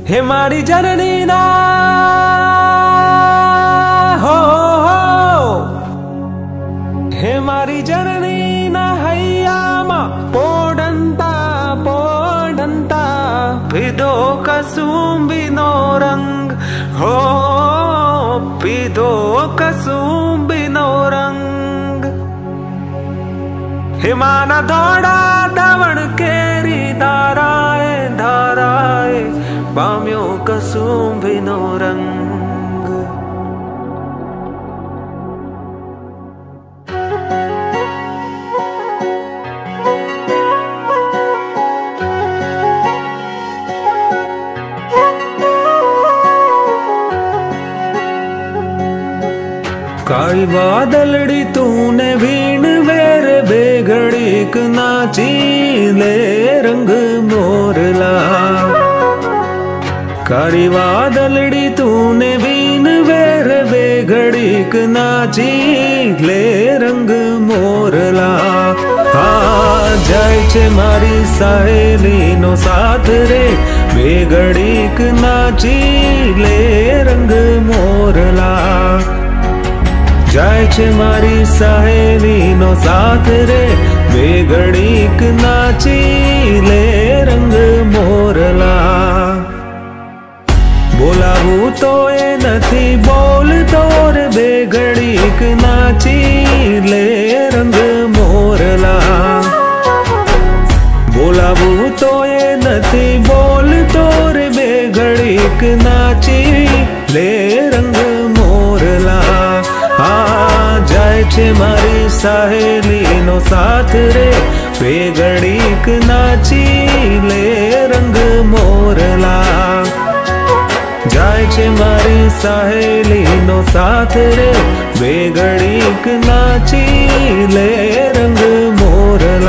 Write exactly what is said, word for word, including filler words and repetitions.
हे मारी जननी ना हो, हो हे मारी जननी ना हैया मा पोडंता पोडंता पिदो कसुंबिनो रंग हो, पिदो कसुंबिनो रंग हिमाना दौड़ा दावण केरी धाराए धाराए पाम्यो कसुंबिनो रंग। काली बादलड़ी तूने भीण वेर बेघड़ीक नाची ले रंग मोरला। काली बादलड़ी तूने भीण वेर बेघड़ीक नाची ले रंग मोरला। हाँ जाय छे मारी सहेली नो साथ रे बेघड़ीक नाची ले रंग मोरला। जाय छे मारी सहेली नो साथ रे बेघड़ीक नाची ले रंग मोरला। बोलावू तो ए नथी बोलतो रे बेघड़ीक नाची ले रंग मोरला। बोलावू तो ए नथी बोलतो रे बेघड़ीक नाची ले रंग मोरला। हाँ जाय छे मारी सहेली नो साथ रे बेघड़ीक नाची ले रंग मोरला। जाय छे मारी सहेली नो साथ रे बेघड़ीक नाची ले रंग मोरला।